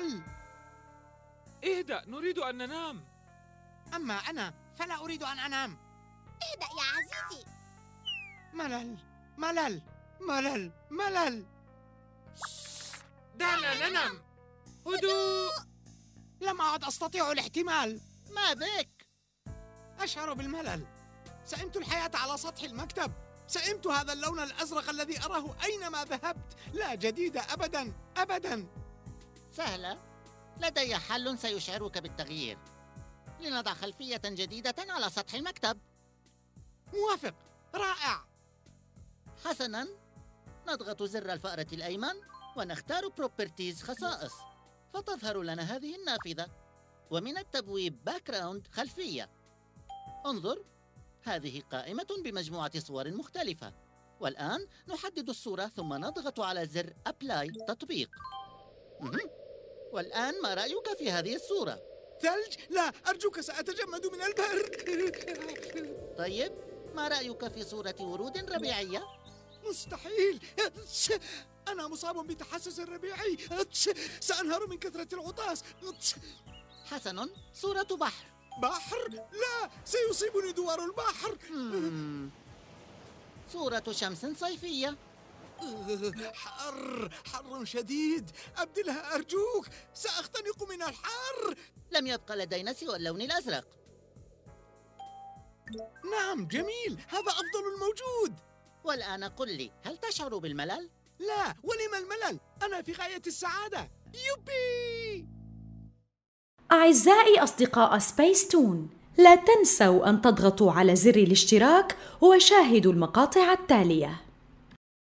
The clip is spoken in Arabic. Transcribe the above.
الملل. اهدأ، نريد أن ننام. أما أنا فلا أريد أن أنام. اهدأ يا عزيزي. ملل ملل ملل ملل. دعنا ننام. هدوء. لم أعد أستطيع الاحتمال. ما بك؟ أشعر بالملل. سئمت الحياة على سطح المكتب. سئمت هذا اللون الأزرق الذي أراه أينما ذهبت. لا جديد أبداً أبداً. سهلة، لدي حل سيشعرك بالتغيير. لنضع خلفية جديدة على سطح المكتب. موافق، رائع. حسناً، نضغط زر الفأرة الأيمن ونختار Properties خصائص، فتظهر لنا هذه النافذة، ومن التبويب باكراوند خلفية. انظر، هذه قائمة بمجموعة صور مختلفة. والآن نحدد الصورة ثم نضغط على زر أبلاي تطبيق. والآن ما رأيك في هذه الصورة؟ ثلج؟ لا، أرجوك سأتجمد من البرد. طيب، ما رأيك في صورة ورود ربيعية؟ مستحيل. أنا مصاب بتحسس ربيعي. سأنهار من كثرة العطاس. حسن، صورة بحر. بحر؟ لا، سيصيبني دوار البحر. صورة شمس صيفية. حر شديد. أبدلها أرجوك، سأختنق من الحر. لم يبق لدينا سوى اللون الأزرق. نعم، جميل، هذا أفضل الموجود. والآن قل لي، هل تشعر بالملل؟ لا، ولم الملل؟ أنا في غاية السعادة. يوبي! أعزائي أصدقاء سبيس تون، لا تنسوا أن تضغطوا على زر الاشتراك وشاهدوا المقاطع التالية.